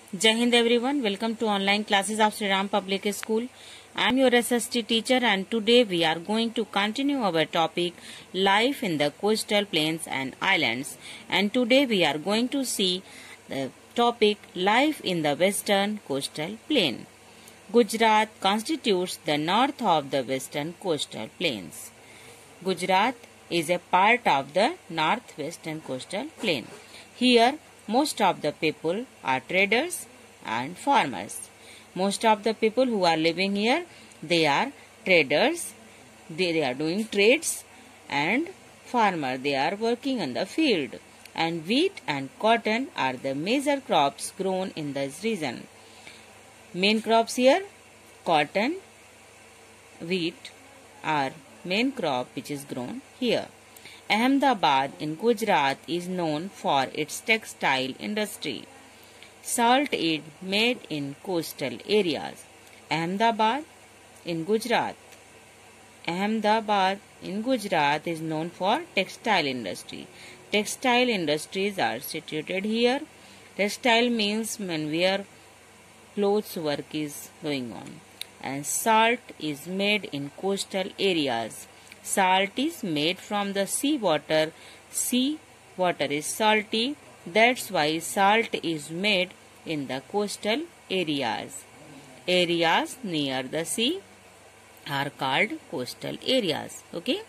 Jai Hind everyone, welcome to online classes of Sri Ram Public School. I am your SST teacher and today we are going to continue our topic life in the coastal plains and islands, and today we are going to see the topic life in the western coastal plain. Gujarat constitutes the north of the western coastal plains. Gujarat is a part of the northwestern coastal plain. Here most of the people are traders and farmers. Most of the people who are living here, they are traders. They are doing trades, and farmer, they are working on the field. And wheat and cotton are the major crops grown in this region. Main crops here, cotton, wheat are main crop which is grown here. Ahmedabad in Gujarat is known for its textile industry. Salt is made in coastal areas. Ahmedabad in Gujarat is known for textile industry. Textile industries are situated here. Textile means where clothes work is going on. And salt is made in coastal areas. Salt is made from the sea water. Sea water is salty. That's why salt is made in the coastal areas. Areas near the sea are called coastal areas. Okay.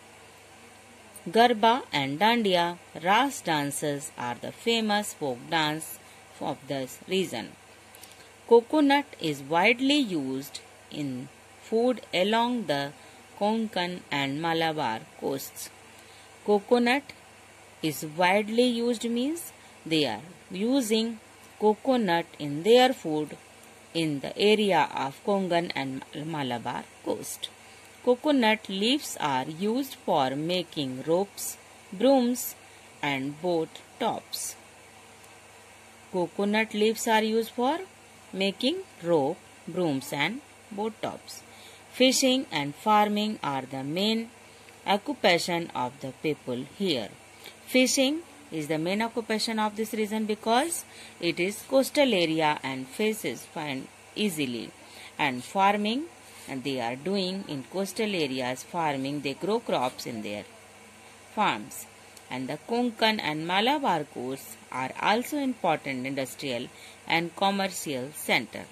Garba and Dandiya, Ras dances are the famous folk dance of this region. Coconut is widely used in food along the Konkan and Malabar coasts. Coconut is widely used means they are using coconut in their food in the area of Konkan and Malabar coast. Coconut leaves are used for making ropes, brooms and boat tops. Coconut leaves are used for making rope, brooms and boat tops. Fishing and farming are the main occupation of the people here. Fishing is the main occupation of this region because it is coastal area and fish is found easily. And farming, and they are doing in coastal areas farming, they grow crops in their farms. And the Konkan and Malabar coasts are also important industrial and commercial center.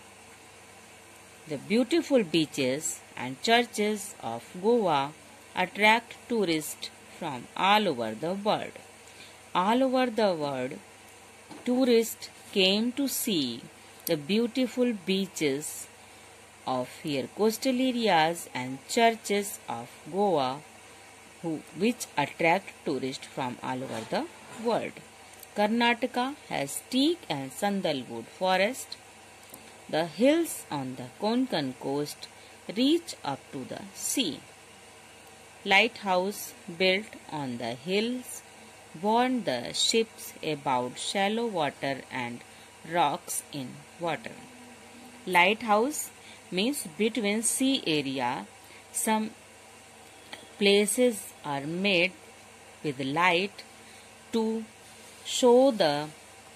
The beautiful beaches and churches of Goa attract tourists from all over the world. All over the world, tourists came to see the beautiful beaches of here coastal areas and churches of Goa which attract tourists from all over the world. Karnataka has teak and sandalwood forest. The hills on the Konkan coast reach up to the sea. Lighthouse built on the hills warn the ships about shallow water and rocks in water. Lighthouse means between sea area. Some places are made with light to show the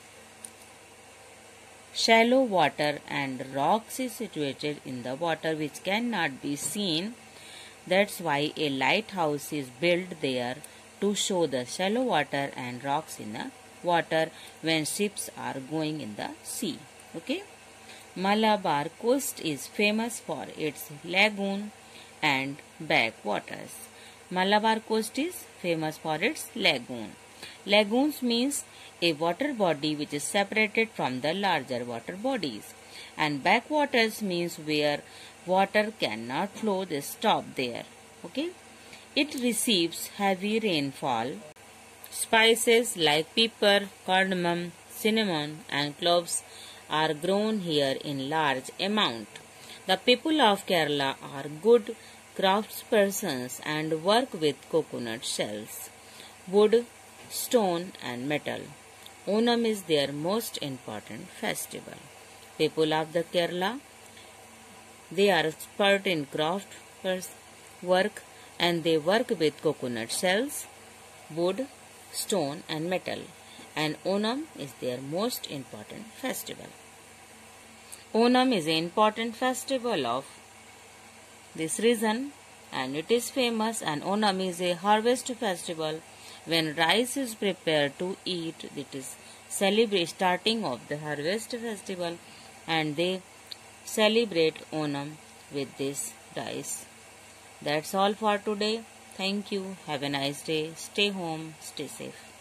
shallow water, and rocks is situated in the water which cannot be seen. That's why a lighthouse is built there to show the shallow water and rocks in the water when ships are going in the sea. Okay. Malabar coast is famous for its lagoon and backwaters. Malabar coast is famous for its lagoon. Lagoons means a water body which is separated from the larger water bodies, and backwaters means where water cannot flow, they stop there. Okay. It receives heavy rainfall. Spices like pepper, cardamom, cinnamon and cloves are grown here in large amount. The people of Kerala are good craftspersons and work with coconut shells, wood, stone and metal. Onam is their most important festival. People of the Kerala, they are expert in craft work and they work with coconut shells, wood, stone and metal, and Onam is their most important festival. Onam is an important festival of this region and it is famous, and Onam is a harvest festival when rice is prepared to eat. It is celebrate starting of the harvest festival and they celebrate Onam with this rice. That's all for today. Thank you. Have a nice day. Stay home. Stay safe.